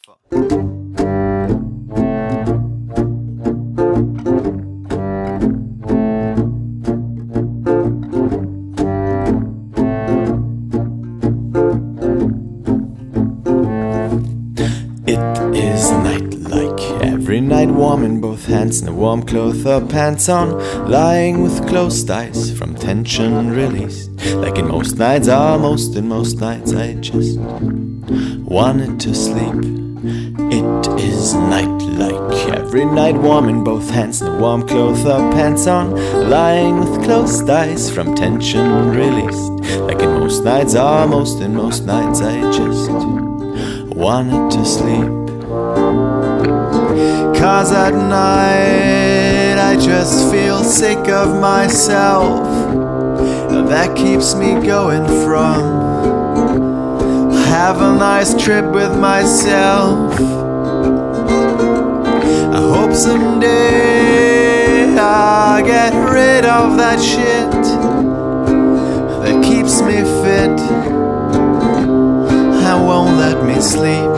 Alpha. It is night like every night, warm in both hands, no warm clothes or pants on, lying with closed eyes from tension released. Like in most nights, almost in most nights, I just wanted to sleep. It is night like every night, warm in both hands, no warm clothes or pants on, lying with closed eyes from tension released. Like in most nights, almost in most nights, I just wanted to sleep. 'Cause at night I just feel sick of myself. That keeps me going from have a nice trip with myself. I hope someday I'll get rid of that shit that keeps me fit and won't let me sleep.